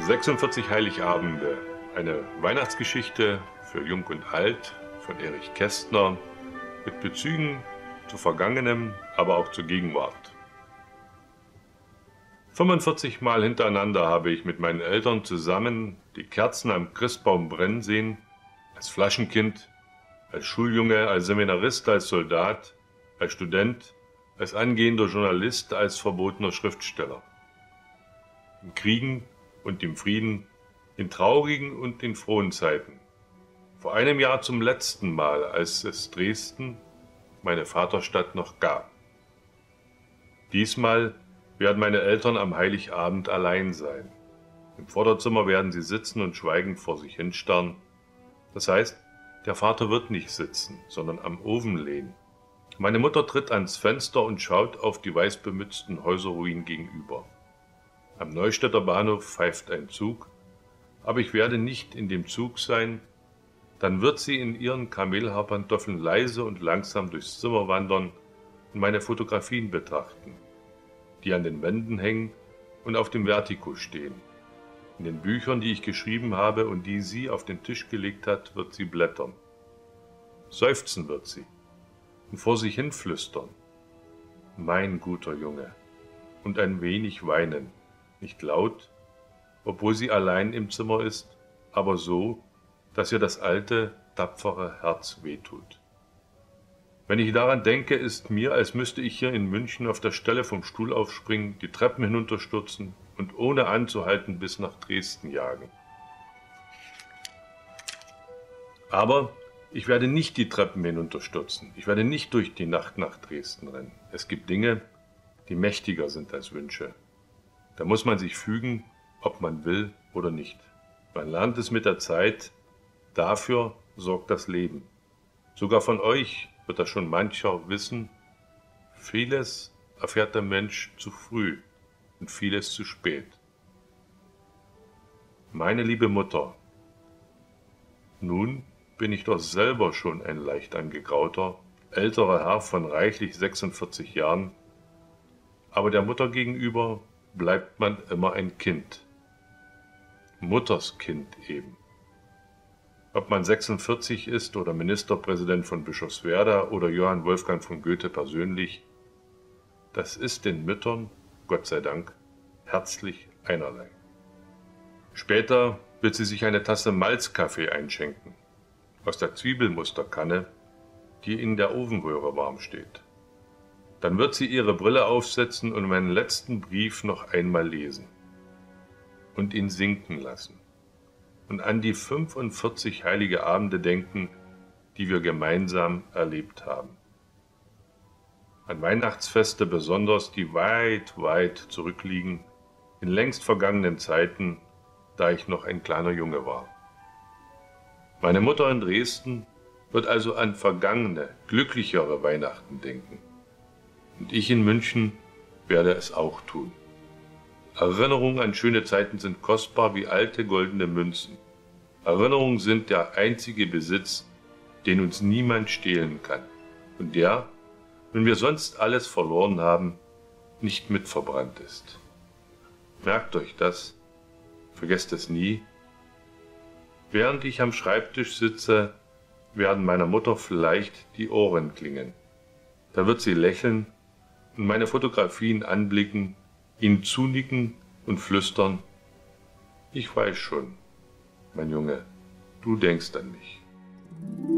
46 Heiligabende, eine Weihnachtsgeschichte für Jung und Alt von Erich Kästner mit Bezügen zu Vergangenem, aber auch zur Gegenwart. 45 Mal hintereinander habe ich mit meinen Eltern zusammen die Kerzen am Christbaum brennen sehen, als Flaschenkind, als Schuljunge, als Seminarist, als Soldat, als Student, als angehender Journalist, als verbotener Schriftsteller. In Kriegen und im Frieden, in traurigen und in frohen Zeiten. Vor einem Jahr zum letzten Mal, als es Dresden, meine Vaterstadt, noch gab. Diesmal werden meine Eltern am Heiligabend allein sein. Im Vorderzimmer werden sie sitzen und schweigend vor sich hinstarren. Das heißt, der Vater wird nicht sitzen, sondern am Ofen lehnen. Meine Mutter tritt ans Fenster und schaut auf die weißbemützten Häuserruinen gegenüber. Am Neustädter Bahnhof pfeift ein Zug, aber ich werde nicht in dem Zug sein. Dann wird sie in ihren Kamelhaarpantoffeln leise und langsam durchs Zimmer wandern und meine Fotografien betrachten, die an den Wänden hängen und auf dem Vertigo stehen. In den Büchern, die ich geschrieben habe und die sie auf den Tisch gelegt hat, wird sie blättern. Seufzen wird sie und vor sich hin flüstern. Mein guter Junge. Und ein wenig weinen. Nicht laut, obwohl sie allein im Zimmer ist, aber so, dass ihr das alte, tapfere Herz wehtut. Wenn ich daran denke, ist mir, als müsste ich hier in München auf der Stelle vom Stuhl aufspringen, die Treppen hinunterstürzen und ohne anzuhalten bis nach Dresden jagen. Aber ich werde nicht die Treppen hinunterstürzen. Ich werde nicht durch die Nacht nach Dresden rennen. Es gibt Dinge, die mächtiger sind als Wünsche. Da muss man sich fügen, ob man will oder nicht. Man lernt es mit der Zeit. Dafür sorgt das Leben. Sogar von euch wird das schon mancher wissen. Vieles erfährt der Mensch zu früh und vieles zu spät. Meine liebe Mutter, nun bin ich doch selber schon ein leicht angegrauter, älterer Herr von reichlich 46 Jahren, aber der Mutter gegenüber bleibt man immer ein Kind. Mutters Kind eben. Ob man 46 ist oder Ministerpräsident von Bischofswerda oder Johann Wolfgang von Goethe persönlich, das ist den Müttern, Gott sei Dank, herzlich einerlei. Später wird sie sich eine Tasse Malzkaffee einschenken, aus der Zwiebelmusterkanne, die in der Ofenröhre warm steht. Dann wird sie ihre Brille aufsetzen und meinen letzten Brief noch einmal lesen und ihn sinken lassen und an die 45 heilige Abende denken, die wir gemeinsam erlebt haben. An Weihnachtsfeste besonders, die weit, weit zurückliegen, in längst vergangenen Zeiten, da ich noch ein kleiner Junge war. Meine Mutter in Dresden wird also an vergangene, glücklichere Weihnachten denken. Und ich in München werde es auch tun. Erinnerungen an schöne Zeiten sind kostbar wie alte goldene Münzen. Erinnerungen sind der einzige Besitz, den uns niemand stehlen kann. Und der, wenn wir sonst alles verloren haben, nicht mitverbrannt ist. Merkt euch das, vergesst es nie. Während ich am Schreibtisch sitze, werden meiner Mutter vielleicht die Ohren klingen. Da wird sie lächeln und meine Fotografien anblicken, ihnen zunicken und flüstern: Ich weiß schon, mein Junge, du denkst an mich.